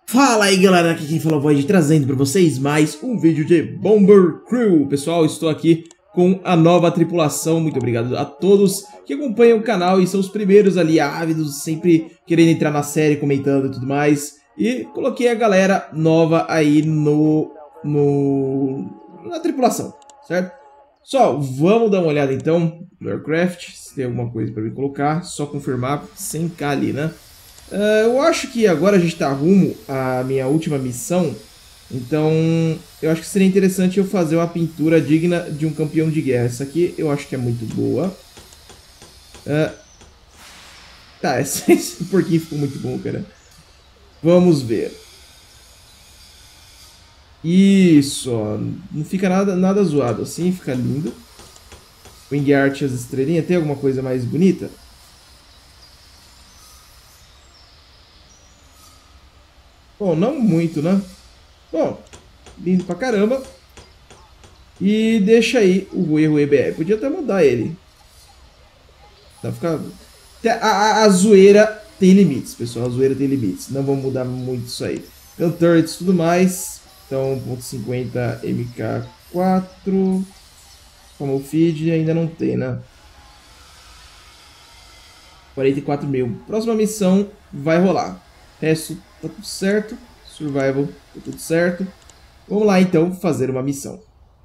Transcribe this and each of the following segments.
Fala aí galera, aqui quem fala é o Void, trazendo para vocês mais um vídeo de Bomber Crew. Pessoal, estou aqui com a nova tripulação, muito obrigado a todos que acompanham o canal e são os primeiros ali ávidos, sempre querendo entrar na série, comentando e tudo mais. E coloquei a galera nova aí na tripulação, certo? Só, vamos dar uma olhada então no Aircraft, se tem alguma coisa para me colocar, só confirmar 100k ali, né? Eu acho que agora a gente está rumo à minha última missão, então eu acho que seria interessante eu fazer uma pintura digna de um campeão de guerra. Essa aqui eu acho que é muito boa. Tá, esse porquinho ficou muito bom, cara. Vamos ver. Isso, ó, não fica nada zoado assim, fica lindo. Wing Art, as estrelinhas, tem alguma coisa mais bonita? Bom, não muito, né? Bom, lindo pra caramba. E deixa aí o erro EBR. Podia até mudar ele. Não, fica... a zoeira tem limites, pessoal. A zoeira tem limites. Não vamos mudar muito isso aí. Então, turrets e tudo mais. Então, 1.50 MK4. Como feed ainda não tem, né? 44 mil. Próxima missão vai rolar. Resto tá tudo certo. Survival tá tudo certo. Vamos lá então fazer uma missão.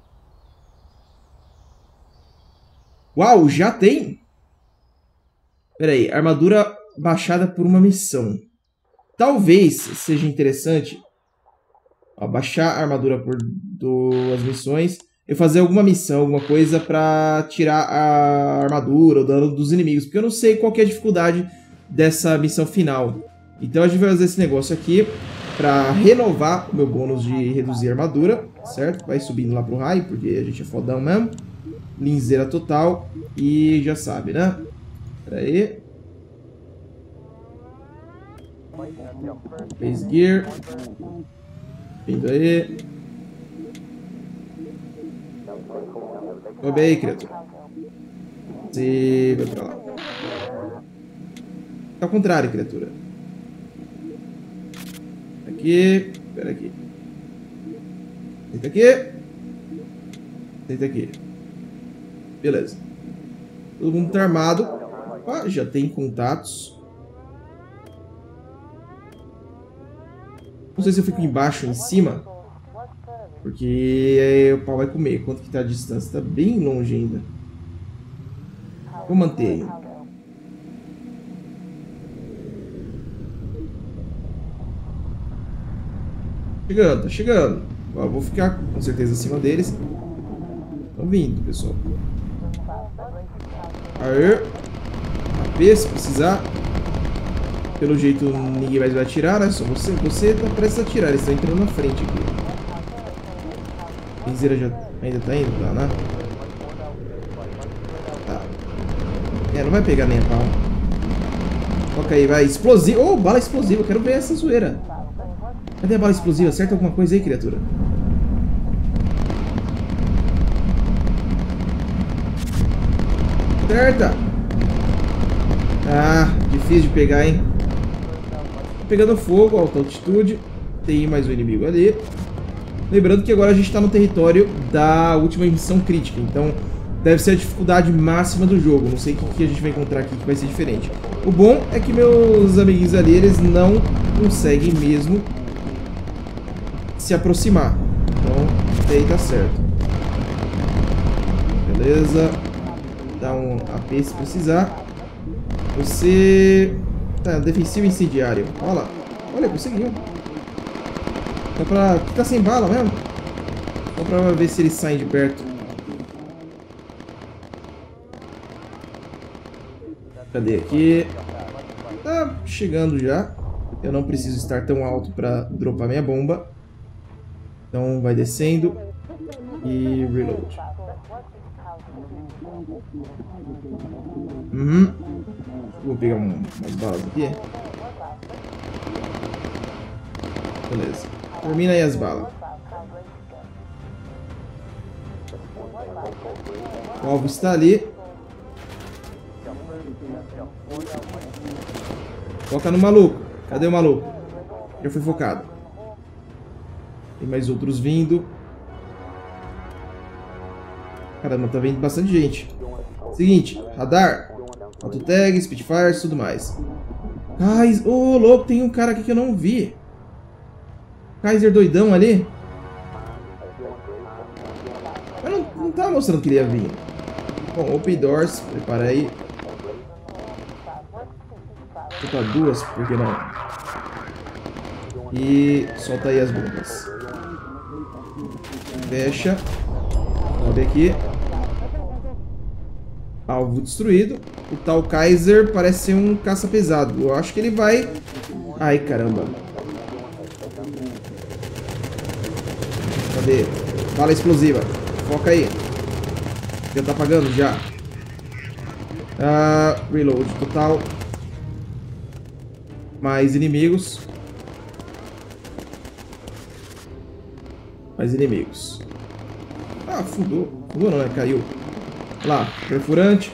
Uau, já tem? Pera aí, armadura baixada por uma missão. Talvez seja interessante baixar a armadura por 2 missões. Eu fazer alguma missão, alguma coisa pra tirar a armadura, o dano dos inimigos. Porque eu não sei qual que é a dificuldade dessa missão final. Então a gente vai fazer esse negócio aqui para renovar o meu bônus de reduzir a armadura, certo? Vai subindo lá pro high, porque a gente é fodão mesmo. Linzeira total e já sabe, né? Pera aí. Base Gear. Vindo aí. Sobe aí, criatura. Você vai pra lá. Tá ao contrário, criatura. Aqui, espera aqui. Senta aqui. Senta aqui. Beleza. Todo mundo tá armado. Ah, já tem contatos. Não sei se eu fico embaixo ou em cima. Porque o pau vai comer. Quanto que tá a distância? Tá bem longe ainda. Vou manter aí. Chegando, tá chegando. Ó, vou ficar com certeza acima deles. Estão vindo, pessoal. Aê. AP, se precisar. Pelo jeito ninguém mais vai atirar, né? Só você. Você tá prestes a atirar. Eles estão entrando na frente aqui. A Linzeira já ainda tá indo, tá, né? Tá. Não vai pegar nem a pau. Toca aí, vai. Explosivo. Oh, bala explosiva. Eu quero ver essa zoeira. Cadê a bala explosiva? Acerta alguma coisa aí, criatura. Acerta! Ah, difícil de pegar, hein? Tá pegando fogo, alta altitude. Tem mais um inimigo ali. Lembrando que agora a gente está no território da última missão crítica. Então, deve ser a dificuldade máxima do jogo. Não sei o que a gente vai encontrar aqui que vai ser diferente. O bom é que meus amiguinhos ali, eles não conseguem mesmo se aproximar. Então, até aí tá certo. Beleza. Dá um AP se precisar. Você... Tá, defensivo incendiário. Olha lá. Olha, conseguiu. Dá pra... Ficar sem bala mesmo. Só pra ver se eles saem de perto. Cadê aqui? Tá chegando já. Eu não preciso estar tão alto pra dropar minha bomba. Então vai descendo e reload. Vou pegar umas balas aqui. Beleza. Termina aí as balas. O alvo está ali. Foca no maluco. Cadê o maluco? Já fui focado. Tem mais outros vindo. Caramba, tá vindo bastante gente. Seguinte, radar, autotag, Spitfires, tudo mais. Kaiser, ô louco, tem um cara aqui que eu não vi. Kaiser doidão ali. Mas não tava mostrando que ele ia vir. Bom, Open Doors, prepara aí. Solta duas, por que não? E solta aí as bombas. Fecha. Sobe aqui. Alvo destruído. O tal Kaiser parece ser um caça pesado. Eu acho que ele vai... Ai, caramba. Cadê? Bala explosiva. Foca aí. Já tá apagando? Já. Reload total. Mais inimigos. Mais inimigos. Ah, fundou. Fundou não, né? Caiu. Olha lá, perfurante.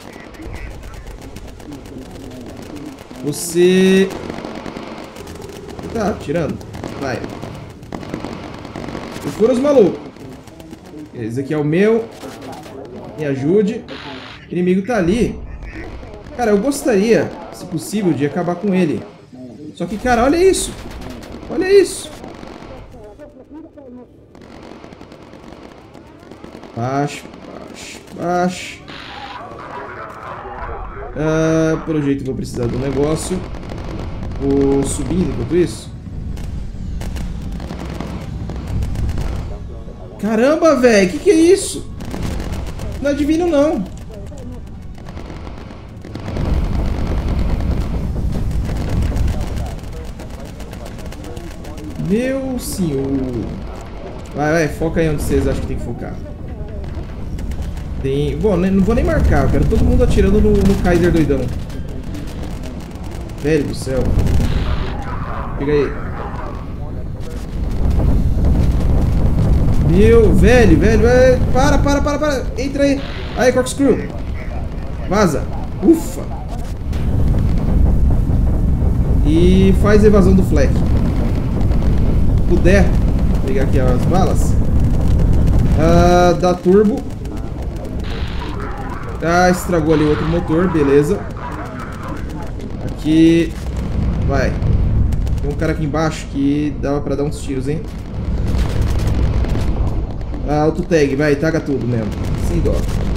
Você... Tá, tirando. Vai. Perfura os malucos. Esse aqui é o meu. Me ajude. O inimigo tá ali. Cara, eu gostaria, se possível, de acabar com ele. Só que, cara, olha isso. Olha isso. Baixo, baixo, baixo. Pelo jeito vou precisar de um negócio. Vou subindo enquanto isso. Caramba, velho. Que é isso? Não é divino, não. Meu senhor. Vai, foca aí onde vocês acham que tem que focar. Tem... Bom, não vou nem marcar. Eu quero todo mundo atirando no Kaiser doidão. Velho do céu. Pega aí. Meu, velho. Para. Entra aí. Aí, corkscrew. Vaza. Ufa. E faz a evasão do Fleck. Puder pegar aqui as balas. Dá turbo. Estragou ali o outro motor, beleza. Aqui. Vai. Tem um cara aqui embaixo que dava pra dar uns tiros, hein? Auto tag, vai, taga tudo mesmo. Sem dó.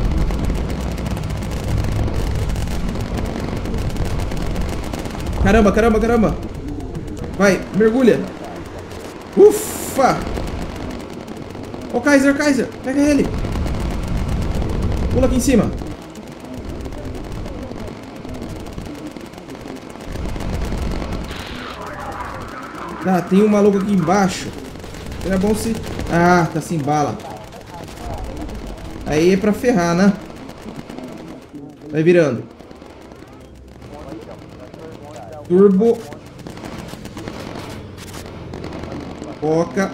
Caramba. Vai, mergulha. Ufa! Ô, Kaiser, pega ele. Pula aqui em cima. Tem um maluco aqui embaixo. Seria bom se... tá sem bala. Aí é pra ferrar, né? Vai virando. Turbo. Foca.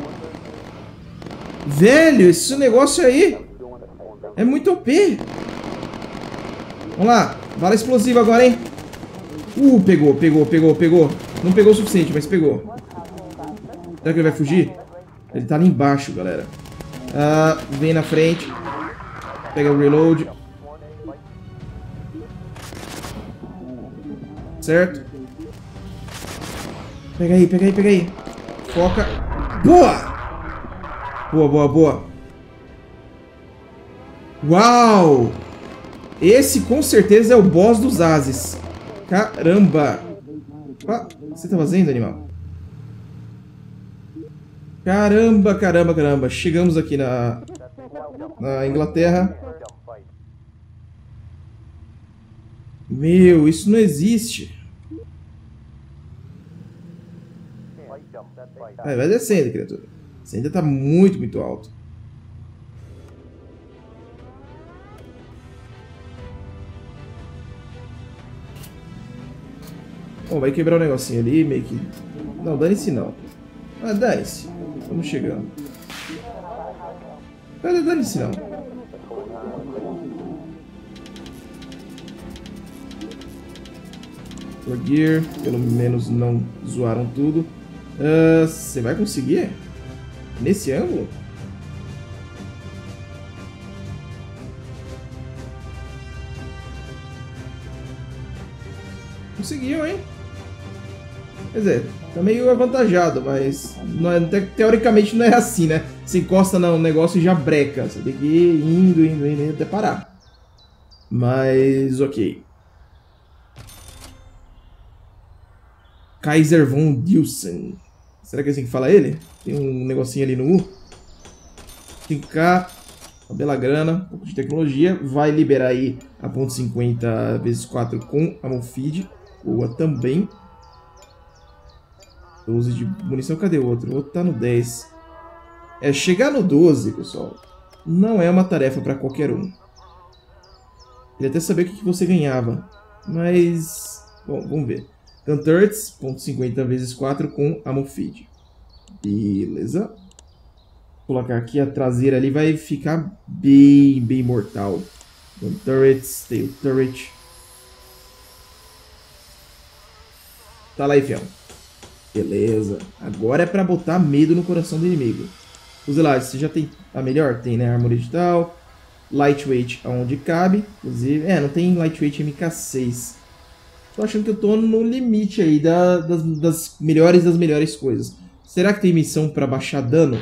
Velho, esse negócio aí é muito OP. Vamos lá. Bala explosiva agora, hein? Pegou. Não pegou o suficiente, mas pegou. Será que ele vai fugir? Ele tá ali embaixo, galera. Vem na frente. Pega o reload. Certo? Pega aí. Foca. Boa. Uau! Esse com certeza é o boss dos Ases. Caramba! O que você tá fazendo, animal? Caramba. Chegamos aqui na Inglaterra. Meu, isso não existe. Vai descendo, criatura. Você ainda tá muito alto. Bom, vai quebrar um negocinho ali, meio que... Não, dane-se não. Dane-se. Estamos chegando. Dane-se não. For Gear, pelo menos não zoaram tudo. Você vai conseguir? Nesse ângulo? Conseguiu, hein? Quer dizer, tá meio avantajado, mas não é, teoricamente não é assim, né? Você encosta no negócio e já breca. Você tem que ir indo até parar. Mas, ok. Kaiser von Dilsen. Será que é assim que fala ele? Tem um negocinho ali no U. 5K, uma bela grana, um pouco de tecnologia. Vai liberar aí a ponto .50 vezes 4 com a Monfeed. Boa também. 12 de munição, cadê o outro? O outro tá no 10. É, chegar no 12, pessoal, não é uma tarefa para qualquer um. Queria até saber o que você ganhava. Mas, bom, vamos ver. Gun Turrets, ponto .50 vezes 4 com a Monfeed. Beleza. Vou colocar aqui a traseira ali, vai ficar bem mortal. Gun Turrets, Tail Turret. Tá lá aí, fião. Beleza. Agora é pra botar medo no coração do inimigo. Fuselagem, você já tem a melhor? Tem, né? Armadura digital. Lightweight aonde cabe. Inclusive, não tem Lightweight MK6. Tô achando que eu tô no limite aí das melhores coisas. Será que tem missão pra baixar dano?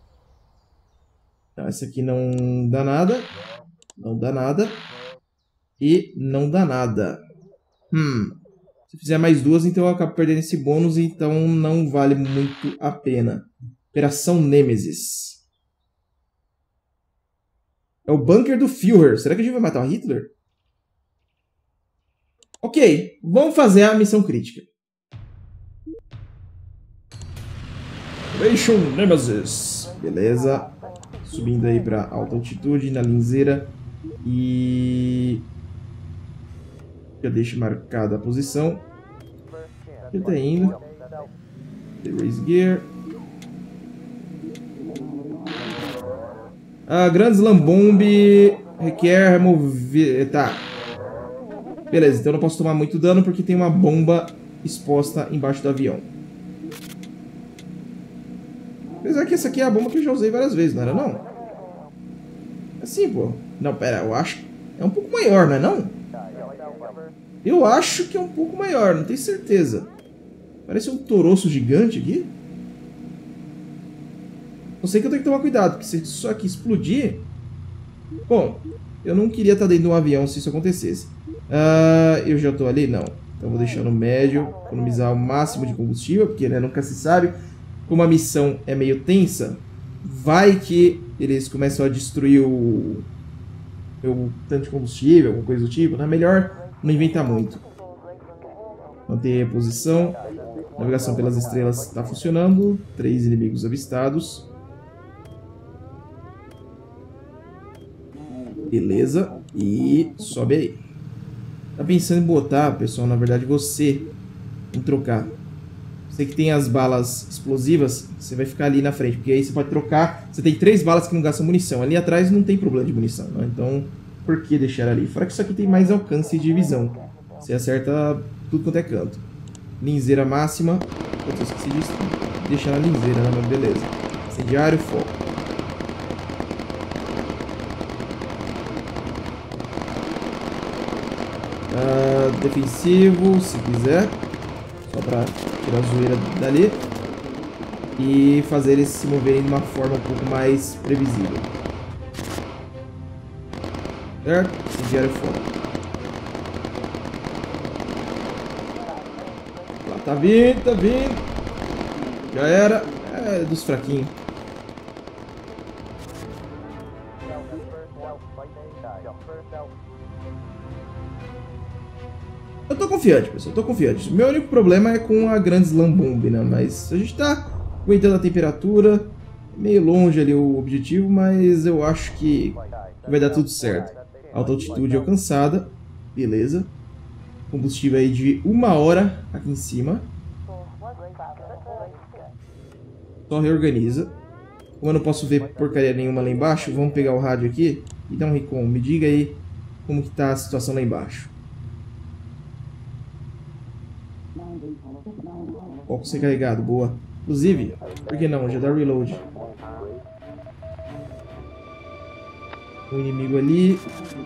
Tá, essa aqui não dá nada. Não dá nada. E não dá nada. Se fizer mais duas, então eu acabo perdendo esse bônus, então não vale muito a pena. Operação Nemesis. É o bunker do Führer. Será que a gente vai matar o Hitler? Ok, vamos fazer a missão crítica. Operation Nemesis. Beleza. Subindo aí para alta altitude, na linzeira. E... já deixo marcada a posição. Ele tá indo. Raise Gear. A Grand Slam Bomb requer remover... tá. Beleza, então eu não posso tomar muito dano porque tem uma bomba exposta embaixo do avião. Apesar que essa aqui é a bomba que eu já usei várias vezes, não era não? Assim, pô. Não, pera, eu acho... é um pouco maior, não é não? Eu acho que é um pouco maior, não tenho certeza. Parece um toroço gigante aqui. Eu sei que eu tenho que tomar cuidado, porque se isso aqui explodir... bom, eu não queria estar dentro de um avião se isso acontecesse. Eu já estou ali? Não. Então vou deixar no médio, economizar o máximo de combustível, porque né, nunca se sabe. Como a missão é meio tensa, vai que eles começam a destruir o tanto de combustível, alguma coisa do tipo. Não é melhor não inventar muito. Manter a posição. Navegação pelas estrelas está funcionando. 3 inimigos avistados. Beleza. E sobe aí. Tá pensando em botar, pessoal, na verdade você em trocar. Você que tem as balas explosivas, você vai ficar ali na frente, porque aí você pode trocar. Você tem 3 balas que não gastam munição. Ali atrás não tem problema de munição, né? Então, por que deixar ali? Fora que isso aqui tem mais alcance de visão. Você acerta tudo quanto é canto. Linzeira máxima. Eu esqueci de deixar na linzeira, né? Mas beleza. Incendiário, foco. Defensivo, se quiser. Só pra tirar a zoeira dali. E fazer eles se moverem de uma forma um pouco mais previsível. Certo? Incendiário, foco. Lá, tá vindo, tá vindo. Já era. É dos fraquinhos. Eu tô confiante, pessoal, tô confiante. Meu único problema é com a Grand Slam Bomb, né? Mas a gente tá aguentando a temperatura. Meio longe ali o objetivo, mas eu acho que vai dar tudo certo. Alta altitude alcançada. Beleza. Combustível aí de 1 hora aqui em cima. Só reorganiza. Como eu não posso ver porcaria nenhuma lá embaixo, vamos pegar o rádio aqui e dar um recon. Me diga aí como que tá a situação lá embaixo. Foco sem carregado, boa. Inclusive, por que não? Já dá reload. Um inimigo ali.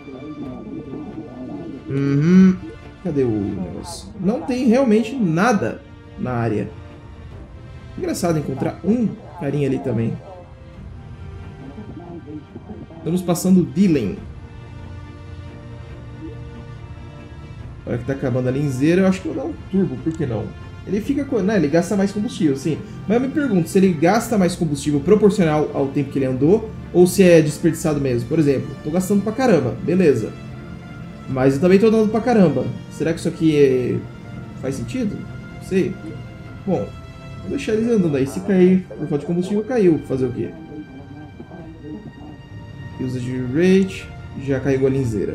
Cadê o negócio? Não tem realmente nada na área. Engraçado encontrar um carinha ali também. Estamos passando Dylan. Olha que tá acabando a linzeira. Eu acho que eu vou dar um turbo, por que não? Ele fica com... Né, ele gasta mais combustível, sim. Mas eu me pergunto se ele gasta mais combustível proporcional ao tempo que ele andou ou se é desperdiçado mesmo. Por exemplo, tô gastando pra caramba, beleza. Mas eu também tô andando pra caramba. Será que isso aqui faz sentido? Não sei. Bom, vou deixar eles andando aí. Se cair por falta de combustível, caiu. Fazer o quê? Usage rate. Já carregou a linzeira.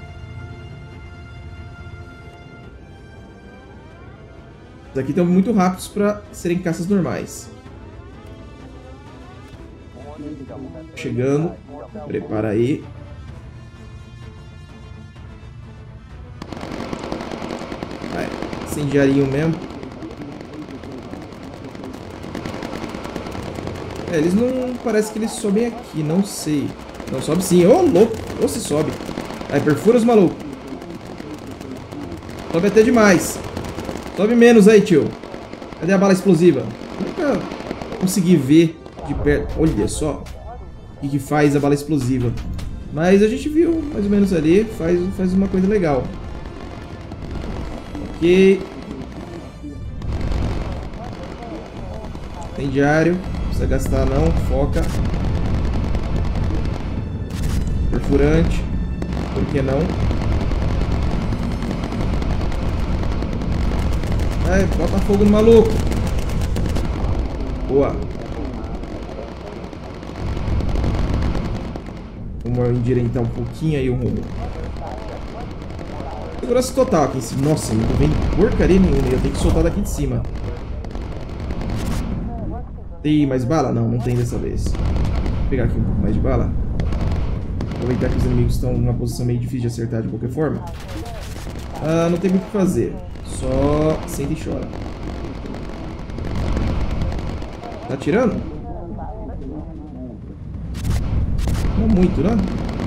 Os aqui estão muito rápidos para serem caças normais. Chegando. Prepara aí. Vai. Incendiarinho mesmo. Eles não... Parece que eles sobem aqui. Não sei. Não, sobe sim. Ô, louco. Ou se sobe. Aí, perfura os malucos. Sobe até demais. Sobe menos aí, tio. Cadê a bala explosiva? Nunca consegui ver de perto. Olha só o que faz a bala explosiva. Mas a gente viu mais ou menos ali. Faz uma coisa legal. Ok. Incendiário. Não precisa gastar não. Foca. Perfurante. Por que não? Vai, bota fogo no maluco. Boa. Vamos endireitar um pouquinho aí o rumo. Segurança total aqui em cima. Nossa, não tô vendo porcaria nenhuma. Eu tenho que soltar daqui de cima. Tem mais bala? Não, não tem dessa vez. Vou pegar aqui um pouco mais de bala. Aproveitar que os inimigos estão numa posição meio difícil de acertar de qualquer forma. Não tem muito o que fazer. Só senta e chora. Tá atirando? Não muito, né?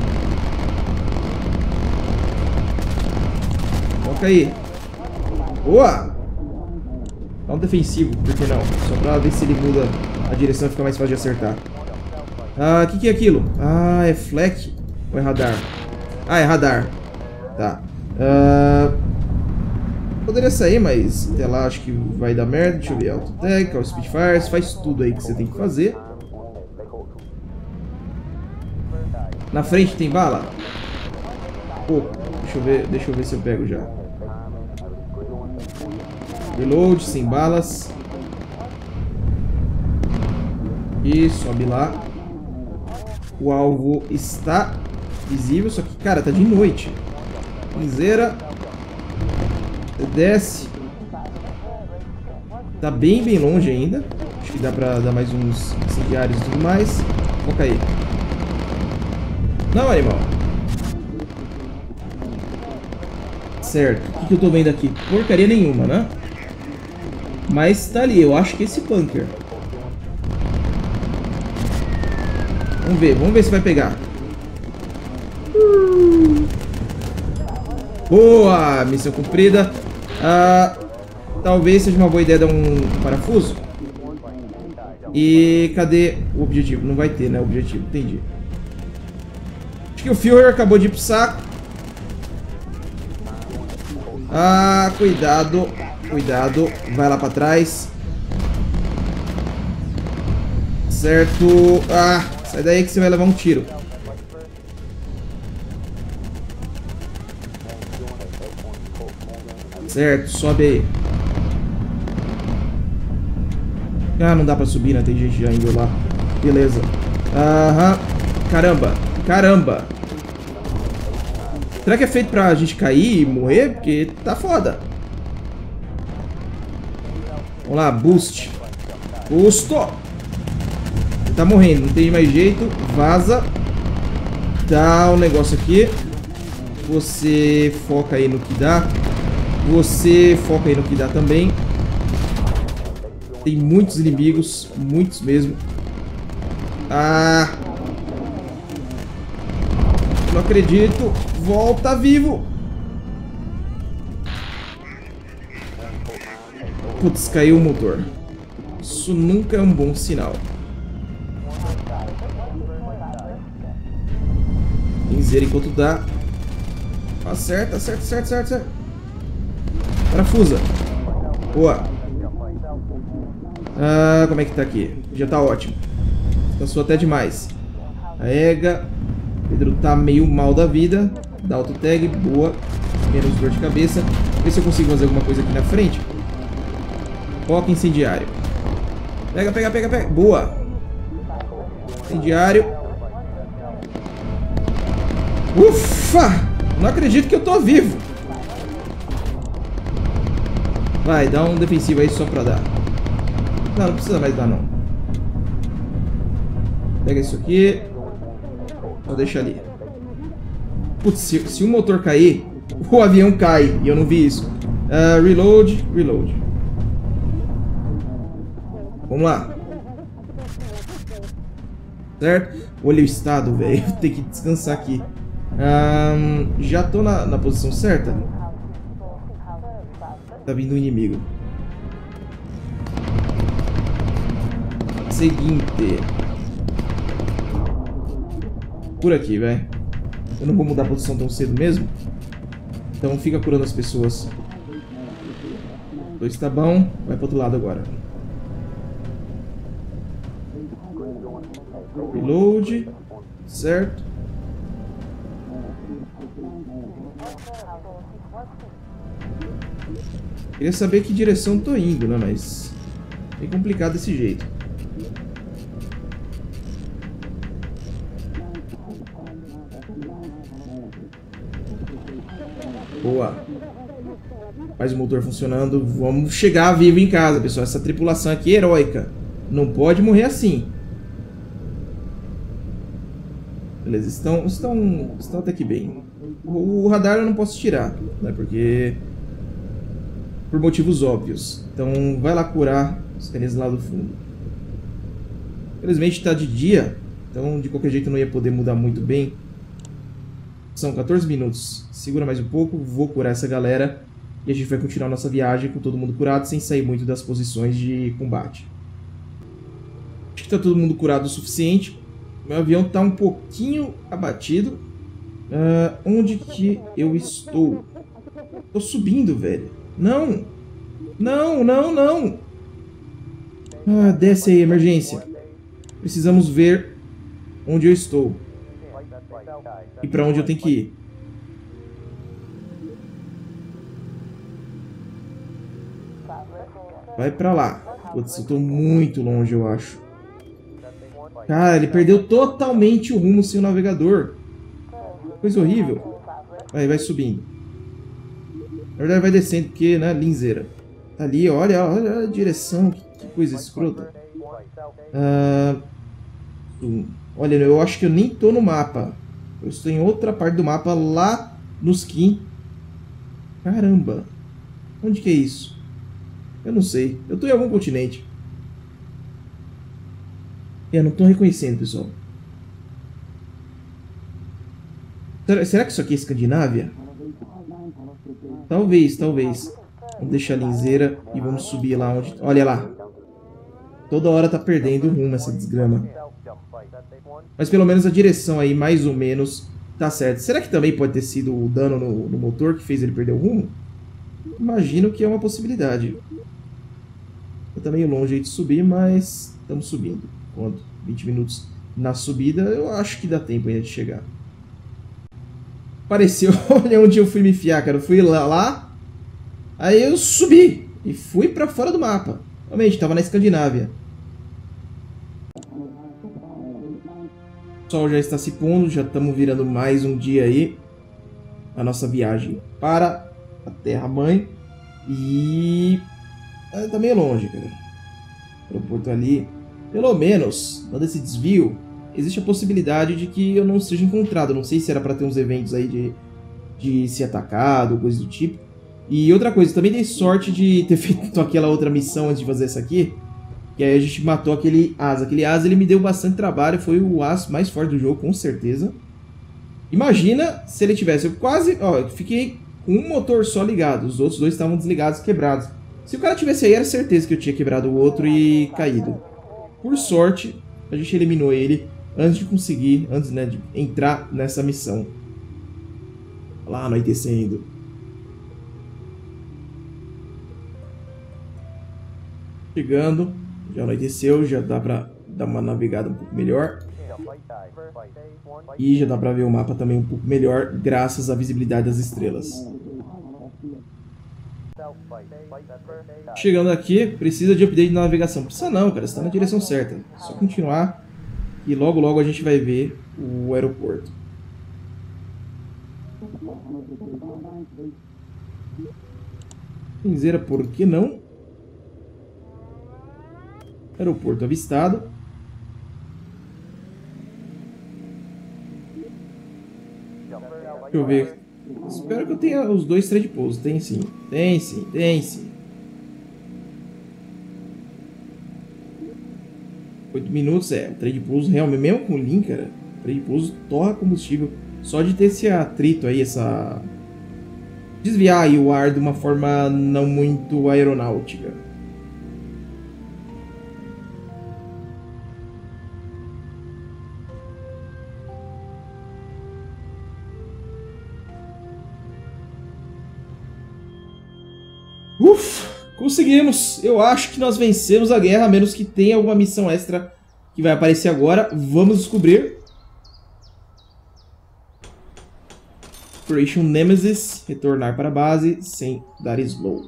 Foca aí. Boa! Dá um defensivo, por que não? Só pra ver se ele muda a direção e fica mais fácil de acertar. O que é aquilo? É flak? Ou é radar? É radar. Tá. Poderia sair, mas até lá acho que vai dar merda. Deixa eu ver. Autotech, Call Speedfires, faz tudo aí que você tem que fazer. Na frente tem bala? Pô, deixa eu ver se eu pego já. Reload, sem balas. E sobe lá. O alvo está visível, só que, cara, tá de noite. Cinzeira. Desce. Tá bem longe ainda. Acho que dá pra dar mais uns incendiários e tudo mais. Foca aí. Não, animal. Certo. O que eu tô vendo aqui? Porcaria nenhuma, né? Mas tá ali. Eu acho que esse bunker. Vamos ver se vai pegar. Boa! Missão cumprida. Talvez seja uma boa ideia dar um parafuso. E cadê o objetivo? Não vai ter, né? O objetivo, entendi. Acho que o Führer acabou de ir pro saco. Cuidado. Cuidado. Vai lá pra trás. Certo. Sai daí que você vai levar um tiro. Certo, sobe aí. Não dá pra subir, né? Tem gente já indo lá. Beleza. Caramba. Caramba. Será que é feito pra gente cair e morrer? Porque tá foda. Vamos lá, boost. Busto. Ele tá morrendo, não tem mais jeito. Vaza. Dá um negócio aqui. Você foca aí no que dá. Você foca aí no que dá também. Tem muitos inimigos, muitos mesmo. Ah! Não acredito. Volta vivo. Putz, caiu o motor. Isso nunca é um bom sinal. Linzeira enquanto dá. Acerta, acerta, acerta, acerta. Parafusa. Boa. Ah, como é que tá aqui? Já tá ótimo. Cansou até demais. Carrega. Pedro tá meio mal da vida. Dá auto tag. Boa. Menos dor de cabeça. Vê se eu consigo fazer alguma coisa aqui na frente. Foca incendiário. Pega, pega, pega, pega. Boa. Incendiário. Ufa! Não acredito que eu tô vivo. Vai, dá um defensivo aí só pra dar. Não, não precisa mais dar não. Pega isso aqui. Vou deixar ali. Putz, se o motor cair, o avião cai. E eu não vi isso. Reload, reload. Vamos lá. Certo? Olha o estado, velho. Vou ter que descansar aqui. Já tô na posição certa? Tá vindo um inimigo. Seguinte. Por aqui, velho. Eu não vou mudar a posição tão cedo mesmo. Então fica curando as pessoas. 2 tá bom. Vai pro outro lado agora. Reload. Certo. Queria saber que direção tô indo, né? Mas é complicado desse jeito. Boa. Mais o motor funcionando. Vamos chegar vivo em casa, pessoal. Essa tripulação aqui é heróica. Não pode morrer assim. Beleza, estão até que bem. O radar eu não posso tirar, né? Porque... por motivos óbvios. Então vai lá curar os carinhas lá do fundo. Infelizmente está de dia. Então de qualquer jeito eu não ia poder mudar muito bem. São 14 minutos. Segura mais um pouco. Vou curar essa galera. E a gente vai continuar nossa viagem com todo mundo curado. Sem sair muito das posições de combate. Acho que está todo mundo curado o suficiente. Meu avião está um pouquinho abatido. Onde que eu estou? Tô subindo, velho. Não! Não, não, não! Desce aí, emergência. Precisamos ver onde eu estou. E pra onde eu tenho que ir. Vai pra lá. Putz, eu tô muito longe, eu acho. Cara, ele perdeu totalmente o rumo sem o navegador. Coisa horrível. Vai subindo. Na verdade vai descendo porque, né, linzeira. Tá ali, olha a direção, que coisa escrota. Olha, eu acho que eu nem tô no mapa. Eu estou em outra parte do mapa, lá no skin. Caramba. Onde que é isso? Eu não sei. Eu tô em algum continente. Eu não tô reconhecendo, pessoal. Será que isso aqui é Escandinávia? Talvez, talvez. Vamos deixar a linzeira e vamos subir lá onde... Olha lá. Toda hora tá perdendo o rumo essa desgrama. Mas pelo menos a direção aí, mais ou menos, tá certa. Será que também pode ter sido o dano no motor que fez ele perder o rumo? Imagino que é uma possibilidade. Tá meio longe aí de subir, mas estamos subindo. Quanto? 20 minutos na subida, eu acho que dá tempo ainda de chegar. Apareceu, olha onde eu fui me enfiar, cara. Eu fui lá, aí eu subi e fui pra fora do mapa. Realmente, tava na Escandinávia. O sol já está se pondo, já estamos virando mais um dia aí. A nossa viagem para a Terra-mãe. E... tá meio longe, cara. O aeroporto ali. Pelo menos, dando esse desvio, existe a possibilidade de que eu não seja encontrado. Não sei se era para ter uns eventos aí de ser atacado, coisa do tipo. E outra coisa, também dei sorte de ter feito aquela outra missão antes de fazer essa aqui. E aí a gente matou aquele asa. Aquele asa ele me deu bastante trabalho. Foi o as mais forte do jogo, com certeza. Imagina se ele tivesse... Eu quase... Ó, eu fiquei com um motor só ligado. Os outros dois estavam desligados, quebrados. Se o cara tivesse aí, era certeza que eu tinha quebrado o outro e caído. Por sorte, a gente eliminou ele antes de conseguir... Antes, né, de entrar nessa missão. Lá anoitecendo. Chegando. Já anoiteceu, já dá pra dar uma navegada um pouco melhor. E já dá pra ver o mapa também um pouco melhor, graças à visibilidade das estrelas. Chegando aqui, precisa de update na navegação. Precisa não, cara, você tá na direção certa. Só continuar e logo logo a gente vai ver o aeroporto. Cinzeira, por que não? Aeroporto avistado. Deixa eu ver. Espero que eu tenha os dois trade pousos. Tem sim. Tem sim. Tem sim. 8 minutos. É, o trade pouso realmente, mesmo com o link, cara, o trade pouso torra combustível. Só de ter esse atrito aí, essa... Desviar aí o ar de uma forma não muito aeronáutica. Conseguimos! Eu acho que nós vencemos a guerra, a menos que tenha alguma missão extra que vai aparecer agora. Vamos descobrir. Operation Nemesis. Retornar para a base sem dar slow.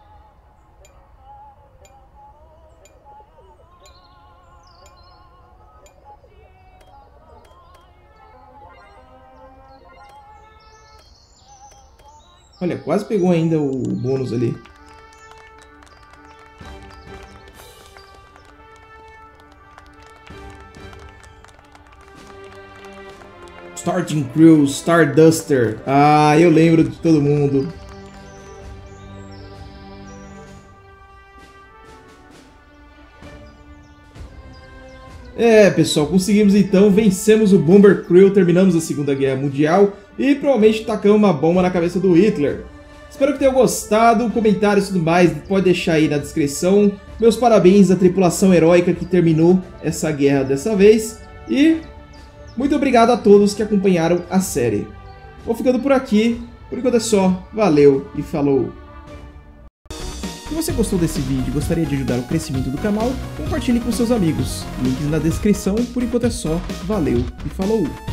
Olha, quase pegou ainda o bônus ali. Starting Crew, Starduster. Ah, eu lembro de todo mundo. É, pessoal, conseguimos então, vencemos o Bomber Crew, terminamos a Segunda Guerra Mundial e provavelmente tacamos uma bomba na cabeça do Hitler. Espero que tenham gostado, comentários e tudo mais, pode deixar aí na descrição. Meus parabéns à tripulação heróica que terminou essa guerra dessa vez e... muito obrigado a todos que acompanharam a série. Vou ficando por aqui. Por enquanto é só. Valeu e falou! Se você gostou desse vídeo e gostaria de ajudar o crescimento do canal, compartilhe com seus amigos. Links na descrição. Por enquanto é só. Valeu e falou!